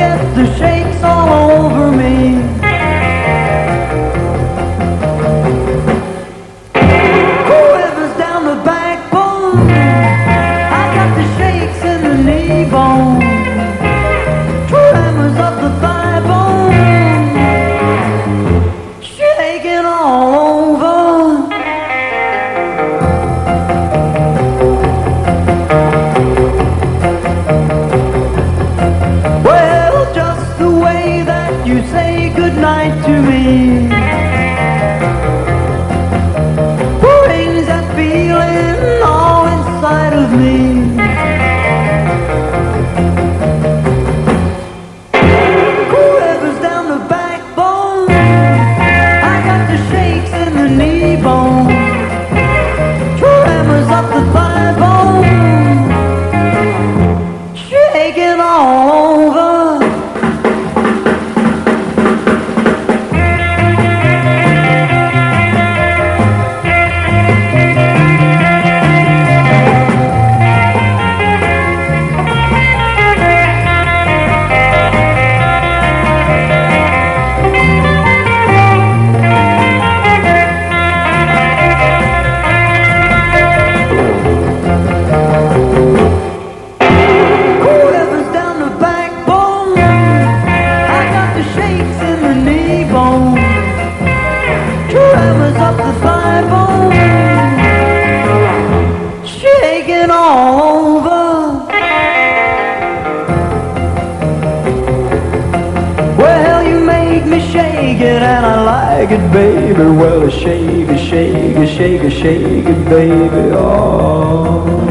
gets the shakes all over me. Quivers down the backbone, I got the shakes in the knee bone, tremors up the thigh bone, shaking all over. Well, just the way that you say goodnight to me brings that feeling all inside of me. Quivers down the backbone, I got the shakes in the knee bone, tremors up the thigh bone, shaking all over. Tremors up the thigh bone, shaking all over. Well, you make me shake it and I like it, baby. Well, shake it, shake it, shake it, shake it, baby. Oh.